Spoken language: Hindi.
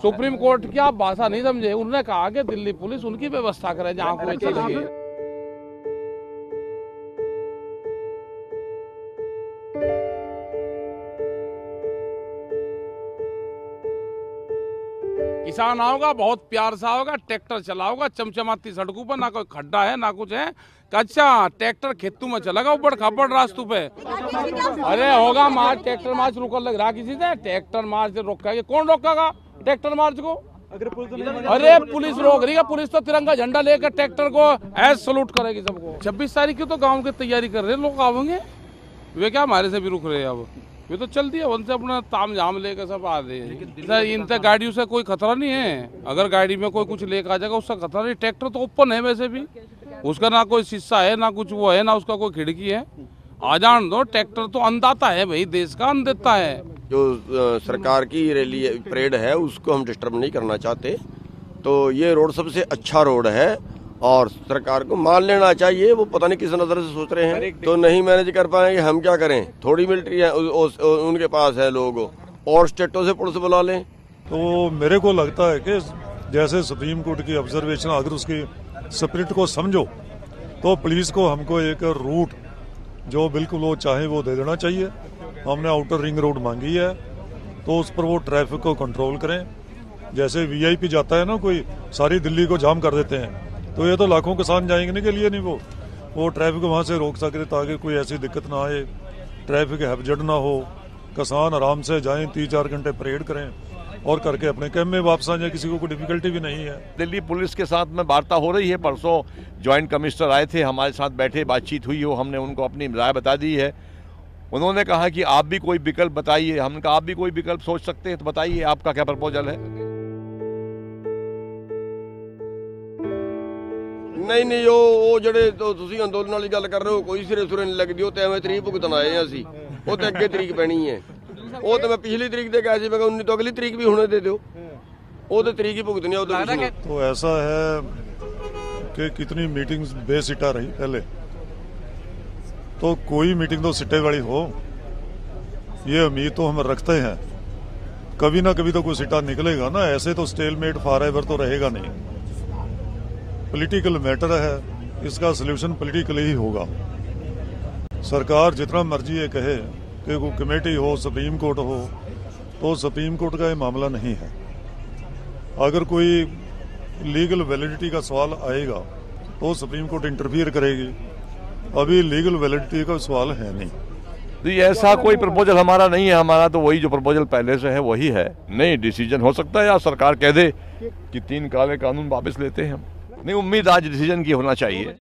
सुप्रीम कोर्ट की आप भाषा नहीं समझे। उन्होंने कहा कि दिल्ली पुलिस उनकी व्यवस्था करे जहाँ कोई चलेगी। किसान आओगा बहुत प्यार से आओगा, ट्रैक्टर चलाओगा चमचमाती सड़कों पर, ना कोई खड्डा है ना कुछ है। अच्छा ट्रैक्टर खेतों में चलेगा ऊबड़ खाबड़ रास्तों पे। अरे होगा मार्च, ट्रैक्टर मार्च रुक लग रहा किसी से? ट्रैक्टर मार्च रोकेगा कौन? रोकेगा ट्रैक्टर मार्च को? अरे पुलिस रोक रही है। पुलिस तो तिरंगा झंडा लेकर ट्रैक्टर को ऐसे सलूट करेगी सबको। 26 तारीख की तो गाँव की तैयारी कर रहे हैं लोग आवेंगे। वे क्या हमारे से भी रुक रहे हैं? अब वे तो चल दिया उनसे अपना ताम झाम लेकर सब आ रहे हैं। इनसे गाड़ियों से कोई खतरा नहीं है। अगर गाड़ी में कोई कुछ लेकर आ जाएगा उसका खतरा नहीं। ट्रैक्टर तो ओपन है वैसे भी, उसका ना कोई शीशा है ना कुछ वो है ना उसका कोई खिड़की है। आ जान दो, ट्रैक्टर तो अन्नदाता है भाई, देश का अन्न देता है। जो सरकार की रैली परेड है उसको हम डिस्टर्ब नहीं करना चाहते। तो ये रोड सबसे अच्छा रोड है और सरकार को मान लेना चाहिए। वो पता नहीं किस नजर से सोच रहे हैं, तो नहीं मैनेज कर पाएंगे हम क्या करें? थोड़ी मिलिट्री है उनके पास है, लोग और स्टेटों से पुलिस बुला लें। तो मेरे को लगता है कि जैसे सुप्रीम कोर्ट की ऑब्जर्वेशन, अगर उसकी स्पिरिट को समझो तो पुलिस को हमको एक रूट जो बिल्कुल वो चाहे वो दे देना चाहिए। हमने आउटर रिंग रोड मांगी है तो उस पर वो ट्रैफिक को कंट्रोल करें। जैसे वीआईपी जाता है ना कोई, सारी दिल्ली को जाम कर देते हैं, तो ये तो लाखों किसान जाएंगे के लिए नहीं, वो ट्रैफिक वहाँ से रोक सके ताकि कोई ऐसी दिक्कत ना आए, ट्रैफिक हैवजड ना हो, किसान आराम से जाएं, 3-4 घंटे परेड करें और करके अपने कैंप में वापस आ जाए। किसी को कोई डिफिकल्टी भी नहीं है। दिल्ली पुलिस के साथ में वार्ता हो रही है। परसों ज्वाइंट कमिश्नर आए थे, हमारे साथ बैठे, बातचीत हुई हो, हमने उनको अपनी राय बता दी है। उन्होंने कहा कि आप भी कोई विकल्प बताइए। हमने कहा आप भी कोई विकल्प सोच सकते हैं तो बताइए आपका क्या प्रपोजल है। नहीं ਉਹ ਜਿਹੜੇ ਤੁਸੀਂ ਅੰਦੋਲਨ ਵਾਲੀ ਗੱਲ ਕਰ ਰਹੇ ਹੋ ਕੋਈ ਸਿਰੇ ਸੁਰੇ ਨਹੀਂ ਲੱਗਦੀ। ਉਹ ਤੇ ਐਵੇਂ ਤਰੀਕ ਭੁਗਤਣ ਆਏ ਆ ਅਸੀਂ। ਉਹ ਤੇ ਅੱਗੇ ਤਰੀਕ ਪੈਣੀ ਹੈ। ਉਹ ਤੇ ਮੈਂ ਪਿਛਲੀ ਤਰੀਕ ਤੇ ਕਿਹਾ ਸੀ, ਮੈਂ ਕਿਹਾ 19 ਤੋਂ ਅਗਲੀ ਤਰੀਕ ਵੀ ਹੁਣੇ ਦੇ ਦਿਓ। ਉਹ ਤੇ ਤਰੀਕ ਹੀ ਭੁਗਤਣੀ ਉਹ तो। तो ऐसा है कि कितनी मीटिंग्स बेसिटा रही पहले, तो कोई मीटिंग तो सिट्टे वाली हो ये उम्मीद तो हम रखते हैं। कभी ना कभी तो कोई सिट्टा निकलेगा ना, ऐसे तो स्टेलमेट फॉरएवर तो रहेगा नहीं। पॉलिटिकल मैटर है, इसका सलूशन पॉलिटिकली ही होगा। सरकार जितना मर्जी ये कहे कि कोई कमेटी हो, सुप्रीम कोर्ट हो, तो सुप्रीम कोर्ट का ये मामला नहीं है। अगर कोई लीगल वैलिडिटी का सवाल आएगा तो सुप्रीम कोर्ट इंटरफियर करेगी। अभी लीगल वैलिडिटी का सवाल है नहीं। तो ये ऐसा कोई प्रपोजल हमारा नहीं है। हमारा तो वही जो प्रपोजल पहले से है वही है। नहीं डिसीजन हो सकता है या सरकार कह दे कि 3 काले कानून वापस लेते हैं हम। नहीं, उम्मीद आज डिसीजन की होना चाहिए।